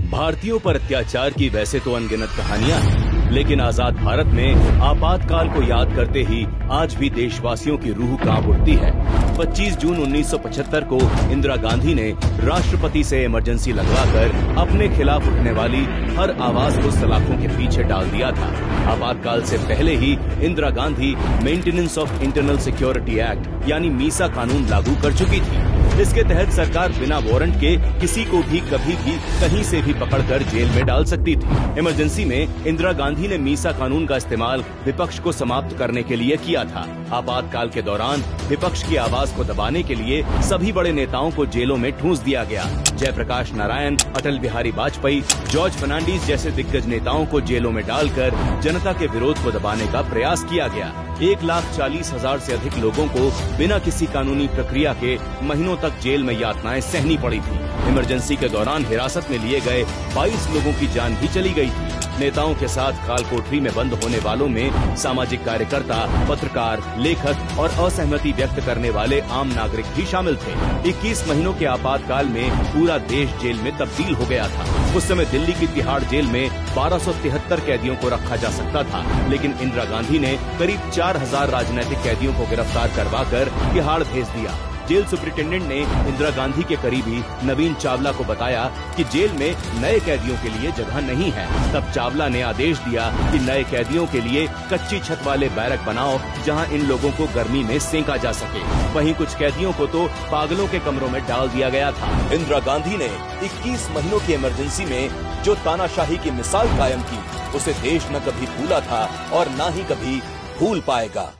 भारतीयों पर अत्याचार की वैसे तो अनगिनत कहानियां हैं, लेकिन आजाद भारत में आपातकाल को याद करते ही आज भी देशवासियों की रूह कांप उठती है। 25 जून 1975 को इंदिरा गांधी ने राष्ट्रपति से इमरजेंसी लगवाकर अपने खिलाफ उठने वाली हर आवाज को सलाखों के पीछे डाल दिया था। आपातकाल से पहले ही Indira Gandhi maintenance of internal security act यानी मीसा कानून लागू कर चुकी थी। इसके तहत सरकार बिना वारंट के किसी को भी कभी भी कहीं से भी पकड़कर जेल में डाल सकती थी। इमरजेंसी में इंदिरा गांधी ने मीसा कानून का इस्तेमाल विपक्ष को समाप्त करने के लिए किया था। आपातकाल के दौरान विपक्ष की आवाज को दबाने के लिए सभी बड़े नेताओं को जेलों में ठूंस दिया गया। जयप्रकाश नारायण, अटल बिहारी वाजपेयी, जॉर्ज फर्नांडीज जैसे दिग्गज नेताओं को जेलों में डालकर जनता के विरोध को दबाने का प्रयास किया गया। 1,40,000 से अधिक लोगों को बिना किसी कानूनी प्रक्रिया के महीनों तक जेल में यातनाएं सहनी पड़ी थी। इमरजेंसी के दौरान हिरासत में लिए गए 22 लोगों की जान भी चली गई थी। नेताओं के साथ काल कोठरी में बंद होने वालों में सामाजिक कार्यकर्ता, पत्रकार, लेखक और असहमति व्यक्त करने वाले आम नागरिक भी शामिल थे। 21 महीनों के आपातकाल में पूरा देश जेल में तब्दील हो गया था। उस समय दिल्ली की तिहाड़ जेल में 1273 कैदियों को रखा जा सकता था, लेकिन इंदिरा गांधी ने करीब 4,000 राजनीतिक कैदियों को गिरफ्तार करवाकर तिहाड़ भेज दिया। जेल सुपरिटेंडेंट ने इंदिरा गांधी के करीबी नवीन चावला को बताया कि जेल में नए कैदियों के लिए जगह नहीं है। तब चावला ने आदेश दिया कि नए कैदियों के लिए कच्ची छत वाले बैरक बनाओ, जहां इन लोगों को गर्मी में सेंका जा सके। वहीं कुछ कैदियों को तो पागलों के कमरों में डाल दिया गया था। इंदिरा गांधी ने 21 महीनों की इमरजेंसी में जो तानाशाही की मिसाल कायम की, उसे देश न कभी भूला था और न ही कभी भूल पाएगा।